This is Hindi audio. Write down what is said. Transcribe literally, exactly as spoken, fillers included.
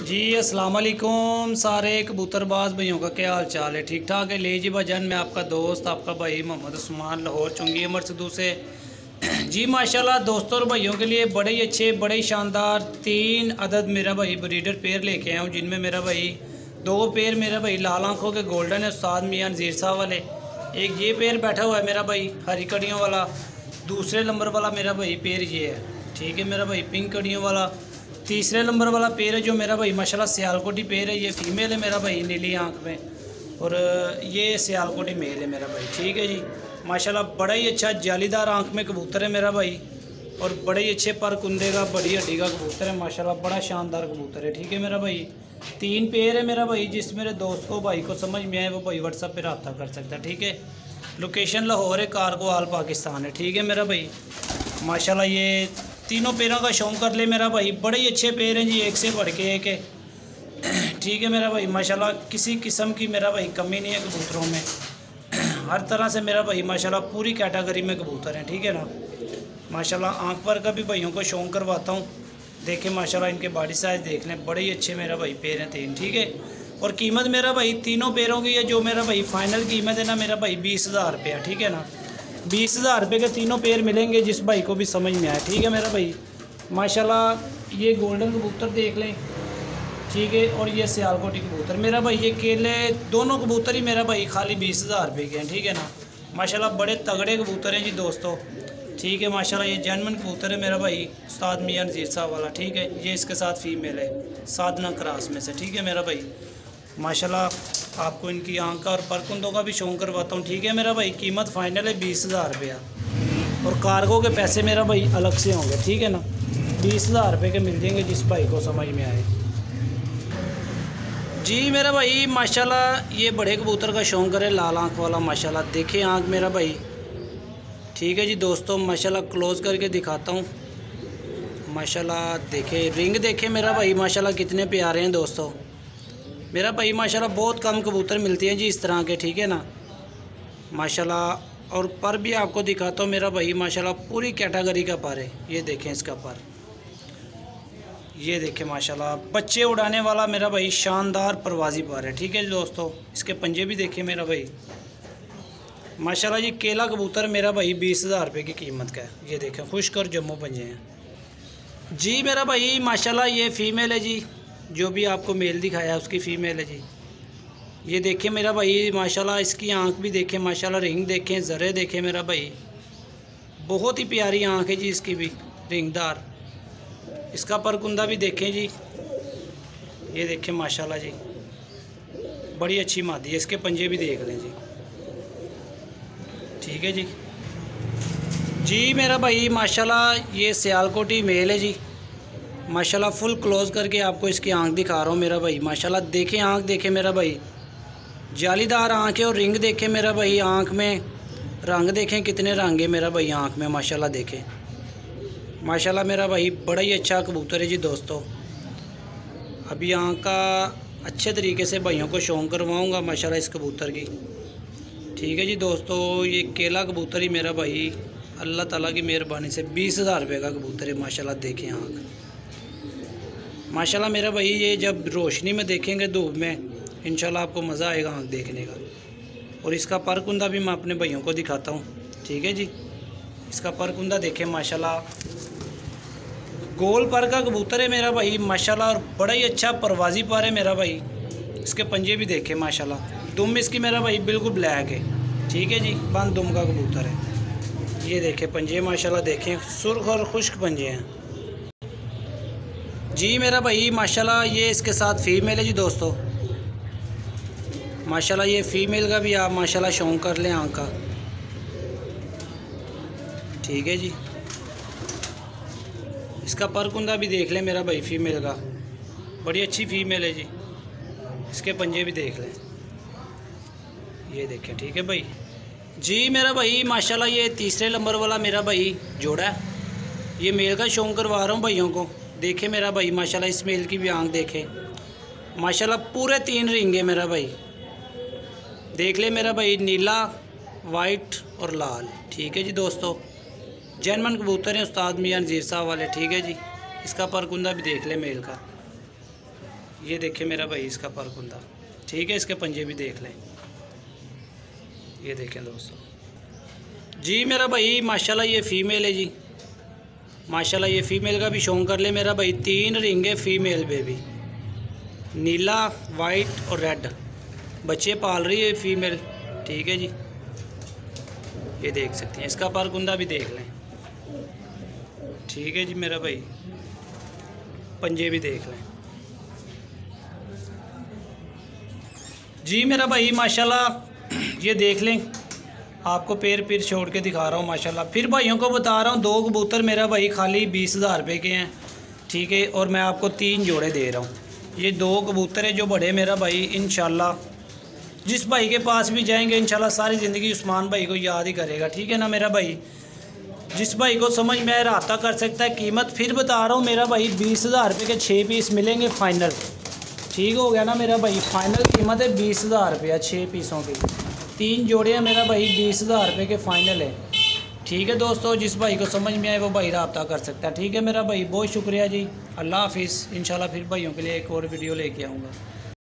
जी अस्सलाम वालेकुम सारे कबूतरबाज भाइयों का क्या हाल चाल है। ठीक ठाक है। ले जी भाईजान, मैं आपका दोस्त आपका भाई मोहम्मद उस्मान लाहौर चुंगी अमर सदू से जी माशाल्लाह दोस्तों और भाइयों के लिए बड़े ही अच्छे बड़े ही शानदार तीन अदद मेरा भाई ब्रीडर पेयर लेके आया हूँ, जिनमें मेरा भाई दो पेयर मेरा भाई लाल आँखों के गोल्डन है उस्ताद मियां नज़ीर साहब वाले। एक ये पेयर बैठा हुआ है मेरा भाई हरी कड़ियों वाला। दूसरे नंबर वाला मेरा भाई पेयर ये है, ठीक है मेरा भाई पिंक कड़ियों वाला। तीसरे नंबर वाला पेयर है जो मेरा भाई माशाल्लाह सियालकोटी पेयर है, ये फीमेल है मेरा भाई नीली आँख में, और ये सियालकोटी मेल है मेरा भाई। ठीक है जी माशाल्लाह बड़ा ही अच्छा जालीदार आँख में कबूतर है मेरा भाई, और बड़े ही अच्छे पर कुंदे का बड़ी हड्डी का कबूतर है माशाल्लाह, बड़ा शानदार कबूतर है। ठीक है मेरा भाई तीन पेयर है मेरा भाई, जिस मेरे दोस्त को भाई को समझ में आए वो भाई व्हाट्सएप पे रब्ता कर सकता है। ठीक है लोकेशन लाहौर है, कारगोहाल पाकिस्तान है। ठीक है मेरा भाई माशाल्लाह ये तीनों पेयरों का शौक कर ले मेरा भाई, बड़े ही अच्छे पेयर हैं जी, एक से बढ़ के एक है। ठीक है मेरा भाई माशाल्लाह किसी किस्म की मेरा भाई कमी नहीं है कबूतरों में, हर तरह से मेरा भाई माशाल्लाह पूरी कैटेगरी में कबूतर हैं। ठीक है ना माशाल्लाह आंख पर का भी भाइयों को शौक करवाता हूँ, देखें माशाल्लाह इनके बॉडी साइज़ देख लें, बड़े ही अच्छे मेरा भाई पेयर हैं तीन। ठीक है और कीमत मेरा भाई तीनों पेयरों की है जो मेरा भाई फ़ाइनल कीमत है ना मेरा भाई बीस हज़ार रुपया। ठीक है ना बीस हज़ार रुपये के तीनों पेयर मिलेंगे जिस भाई को भी समझ में आए। ठीक है मेरा भाई माशाल्लाह ये गोल्डन कबूतर देख लें, ठीक है, और ये सियालकोटी कबूतर मेरा भाई, ये केले दोनों कबूतर ही मेरा भाई खाली बीस हज़ार रुपये के हैं। ठीक है ना माशाल्लाह बड़े तगड़े कबूतर हैं जी दोस्तों। ठीक है माशाल्लाह ये जर्मन कबूतर है मेरा भाई उस्ताद मियां नज़ीर साहब वाला। ठीक है ये इसके साथ फीमेल है साधना क्रास में से। ठीक है मेरा भाई माशाल्लाह आपको इनकी आँख का और परकुंदों का भी शौक करवाता हूँ। ठीक है मेरा भाई कीमत फ़ाइनल है बीस हज़ार रुपया, और कार्गो के पैसे मेरा भाई अलग से होंगे। ठीक है ना बीस हज़ार रुपये के मिल जाएंगे जिस भाई को समझ में आए। जी मेरा भाई माशाल्लाह ये बड़े कबूतर का शौक करे लाल आँख वाला माशाल्लाह, देखे आँख मेरा भाई। ठीक है जी दोस्तों माशाल्लाह क्लोज़ करके दिखाता हूँ माशाल्लाह, देखे रिंग देखे मेरा भाई माशाल्लाह कितने प्यारे हैं दोस्तों मेरा भाई माशाल्लाह। बहुत कम कबूतर मिलते हैं जी इस तरह के। ठीक है ना माशाल्लाह और पर भी आपको दिखाता हूँ मेरा भाई माशाल्लाह पूरी कैटेगरी का पर है। ये देखें इसका पर, ये देखें माशाल्लाह बच्चे उड़ाने वाला मेरा भाई शानदार परवाजी पर है। ठीक है दोस्तों इसके पंजे भी देखें मेरा भाई माशाल्लाह। ये केला कबूतर मेरा भाई बीस हज़ार रुपये की कीमत का है। ये देखें खुश्क और जम्मू पंजे हैं जी मेरा भाई माशाल्लाह। ये फ़ीमेल है जी, जो भी आपको मेल दिखाया है उसकी फ़ीमेल है जी। ये देखें मेरा भाई माशाल्लाह इसकी आंख भी देखें माशाल्लाह, रिंग देखें ज़रे देखें मेरा भाई, बहुत ही प्यारी आंख है जी इसकी भी रिंगदार। इसका परकुंदा भी देखें जी, ये देखें माशाल्लाह जी बड़ी अच्छी मादी है। इसके पंजे भी देख लें जी। ठीक है जी जी मेरा भाई माशाल्लाह ये सियालकोटी मेल है जी माशाल्लाह, फुल क्लोज़ करके आपको इसकी आंख दिखा रहा हूँ मेरा भाई माशाल्लाह। देखें आंख देखें मेरा भाई जालीदार आंख है, और रिंग देखें मेरा भाई आंख में, रंग देखें कितने रंग है मेरा भाई आंख में माशाल्लाह। देखें माशाल्लाह मेरा भाई बड़ा ही अच्छा कबूतर है जी दोस्तों। अभी आंख का अच्छे तरीके से भाइयों को शौक करवाऊँगा माशाल्लाह इस कबूतर की। ठीक है जी दोस्तों ये केला कबूतर ही मेरा भाई अल्लाह ताला की मेहरबानी से बीस हज़ार रुपये का कबूतर है माशाल्लाह। देखें आँख माशाल्लाह मेरा भाई, ये जब रोशनी में देखेंगे धूप में इंशाल्लाह आपको मज़ा आएगा आँख देखने का। और इसका परकुंदा भी मैं अपने भाइयों को दिखाता हूँ। ठीक है जी इसका परकुंदा देखें माशाल्लाह, गोल पर का कबूतर है मेरा भाई माशाल्लाह, और बड़ा ही अच्छा परवाजी पर है मेरा भाई। इसके पंजे भी देखें माशाल्लाह, दुम इसकी मेरा भाई बिल्कुल ब्लैक है। ठीक है जी बंद दुम का कबूतर है। ये देखें पंजे माशाल्लाह, देखें सुर्ख और खुश्क पंजे हैं जी मेरा भाई माशाल्लाह। ये इसके साथ फ़ीमेल है जी दोस्तों माशाल्लाह। ये फ़ीमेल का भी आप माशाल्लाह शौक कर लें आँख का। ठीक है जी इसका परकुंदा भी देख लें मेरा भाई फ़ीमेल का, बड़ी अच्छी फ़ीमेल है जी। इसके पंजे भी देख लें, ये देखें। ठीक है भाई जी मेरा भाई माशाल्लाह ये तीसरे नंबर वाला मेरा भाई जोड़ा है, ये मेल का शौक करवा रहा हूँ भाइयों को। देखे मेरा भाई माशाल्लाह इस मेल की भी आंख देखे माशाल्लाह, पूरे तीन रिंग है मेरा भाई। देख ले मेरा भाई नीला वाइट और लाल। ठीक है जी दोस्तों जर्मन कबूतर हैं उस्ताद मियां नज़ीर साहब वाले। ठीक है जी इसका परकुंदा भी देख ले मेल का, ये देखिए मेरा भाई इसका पर कुंदा, ठीक है। इसके पंजे भी देख लें, ये देखें दोस्तों जी मेरा भाई माशाल्लाह ये फ़ीमेल है जी, माशाल्लाह ये फ़ीमेल का भी शौक कर ले मेरा भाई। तीन रिंग है फीमेल बेबी, नीला वाइट और रेड, बच्चे पाल रही है फीमेल, ठीक है जी। ये देख सकते हैं, इसका पर कुंदा भी देख लें, ठीक है जी मेरा भाई। पंजे भी देख लें जी मेरा भाई माशाल्लाह। ये देख लें, आपको पैर पैर छोड़ के दिखा रहा हूँ माशाल्लाह। फिर भाइयों को बता रहा हूँ, दो कबूतर मेरा भाई खाली बीस हज़ार रुपये के हैं, ठीक है। और मैं आपको तीन जोड़े दे रहा हूँ। ये दो कबूतर है जो बड़े मेरा भाई इंशाल्लाह जिस भाई के पास भी जाएंगे इंशाल्लाह सारी ज़िंदगी उस्मान भाई को याद ही करेगा, ठीक है ना मेरा भाई। जिस भाई को समझ में रहा कर सकता है। कीमत फिर बता रहा हूँ मेरा भाई, बीस हज़ार रुपये के छः पीस मिलेंगे फाइनल, ठीक हो गया ना मेरा भाई। फाइनल कीमत है बीस हज़ार रुपया छः पीसों की, तीन जोड़े हैं मेरा भाई, बीस हज़ार रुपये के फ़ाइनल है, ठीक है दोस्तों। जिस भाई को समझ में आए वो भाई रब्ता कर सकता है, ठीक है मेरा भाई। बहुत शुक्रिया जी, अल्लाह हाफिज़। इंशाल्लाह फिर भाइयों के लिए एक और वीडियो लेके आऊँगा।